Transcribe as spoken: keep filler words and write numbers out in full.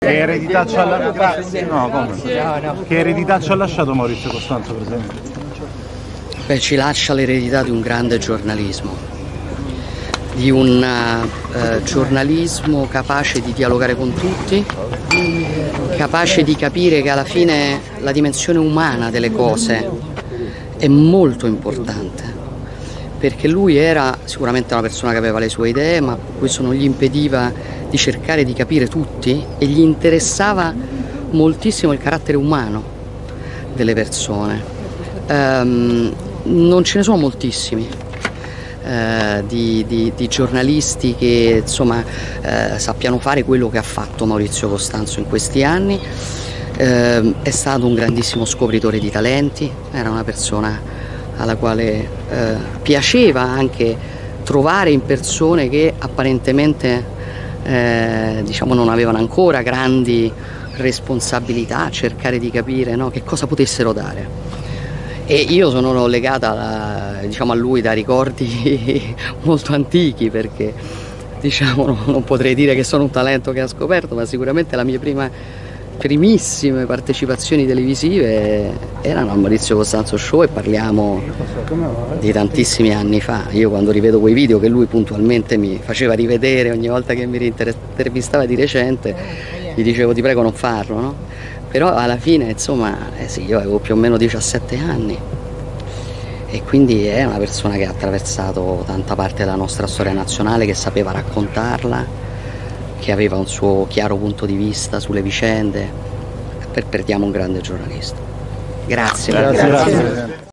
Che eredità ci ha lasciato? No, come? Che eredità ci ha lasciato Maurizio Costanzo, per esempio? Beh, ci lascia l'eredità di un grande giornalismo, di un uh, giornalismo capace di dialogare con tutti, capace di capire che alla fine la dimensione umana delle cose è molto importante, perché lui era sicuramente una persona che aveva le sue idee, ma questo non gli impediva di cercare di capire tutti e gli interessava moltissimo il carattere umano delle persone. Um, non ce ne sono moltissimi uh, di, di, di giornalisti che insomma uh, sappiano fare quello che ha fatto Maurizio Costanzo in questi anni. Uh, è stato un grandissimo scopritore di talenti, era una persona alla quale eh, piaceva anche trovare in persone che apparentemente eh, diciamo non avevano ancora grandi responsabilità, cercare di capire, no, che cosa potessero dare. E io sono legata alla, diciamo, a lui da ricordi molto antichi, perché diciamo, non, non potrei dire che sono un talento che ha scoperto, ma sicuramente la mia prima primissime partecipazioni televisive erano al Maurizio Costanzo Show, e parliamo di tantissimi anni fa. Io quando rivedo quei video che lui puntualmente mi faceva rivedere ogni volta che mi intervistava di recente, gli dicevo ti prego non farlo, no? Però alla fine insomma eh sì, io avevo più o meno diciassette anni e quindi è una persona che ha attraversato tanta parte della nostra storia nazionale, che sapeva raccontarla, che aveva un suo chiaro punto di vista sulle vicende. Per perdiamo un grande giornalista. Grazie. Grazie, grazie.